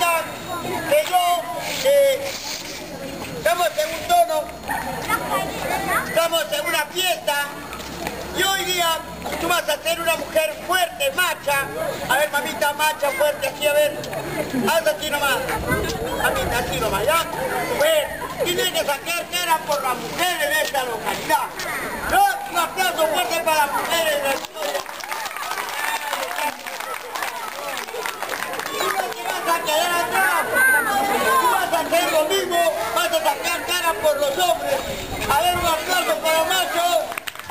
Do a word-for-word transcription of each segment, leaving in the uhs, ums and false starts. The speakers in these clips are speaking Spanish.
mamita, que yo, eh, estamos en un tono, estamos en una fiesta, y hoy día tú vas a ser una mujer fuerte, macha. A ver, mamita, macha, fuerte, así, a ver. Haz así nomás. Mamita, así nomás, ¿ya? Pues, tienes que sacar cara por las mujeres de esta localidad. ¿No? Un aplauso fuerte para las mujeres de la historia. Tú no te vas a quedar atrás. Tú vas a hacer lo mismo, vas a sacar cara por los hombres. A ver, un aplauso para los machos.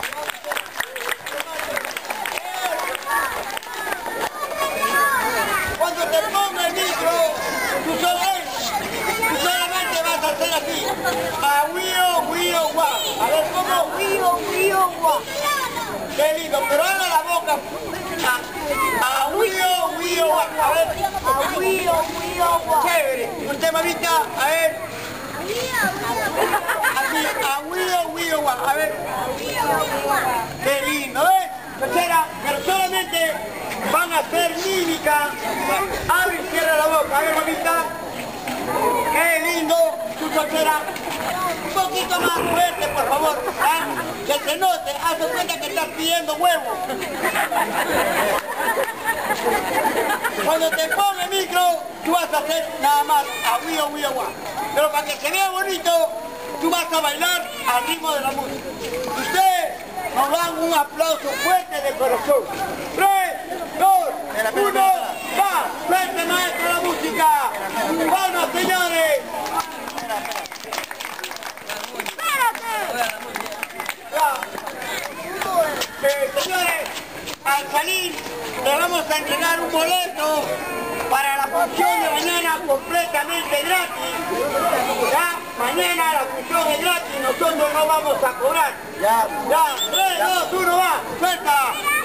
Cuando te ponga el micro, tú, solo, tú solamente vas a hacer así. A huío, huío, guá. A ver, ¿cómo? Huío, huío, guá. Qué lindo, pero abra la boca. A, a huío, huío, guá. A ver. A huío, huío, guá. Chévere. Usted, mamita, a ver. Así, a huío, huío, guá. A ver. Qué lindo, ¿ves? Cochera, pero solamente van a hacer mímica. Abre y cierra la boca. A ver, mamita. Qué lindo, su cochera. Un poquito más fuerte, por favor. ¿Ah? Que se note. Haz de cuenta que estás pidiendo huevo. Cuando te ponga el micro, tú vas a hacer nada más a huío, huío, guá. Pero para que se vea bonito, tú vas a bailar al ritmo de la música. Ustedes nos dan un aplauso fuerte de corazón. Tres, dos, uno, va. Fuerte, maestro, la música. Vamos, señores. Eh, señores, al salir le vamos a entregar un boleto para la función de mañana completamente gratis. Ya, mañana la función es gratis, nosotros no vamos a cobrar. Ya, ya, tres, dos, uno, va, suelta.